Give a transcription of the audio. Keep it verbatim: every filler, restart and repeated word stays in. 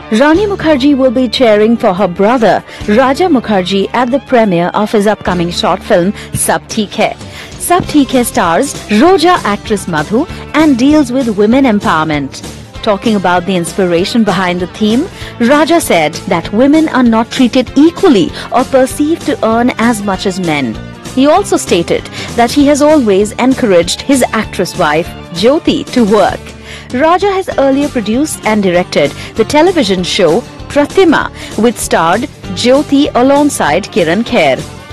Rani Mukherjee will be cheering for her brother Raja Mukherjee at the premiere of his upcoming short film Sab Theek Hai. Sab Theek Hai stars Roja actress Madhu and deals with women empowerment. Talking about the inspiration behind the theme, Raja said that women are not treated equally or perceived to earn as much as men. He also stated that he has always encouraged his actress wife Jyoti to work. Raja has earlier produced and directed the television show Pratima, which starred Jyoti alongside Kiran Kher.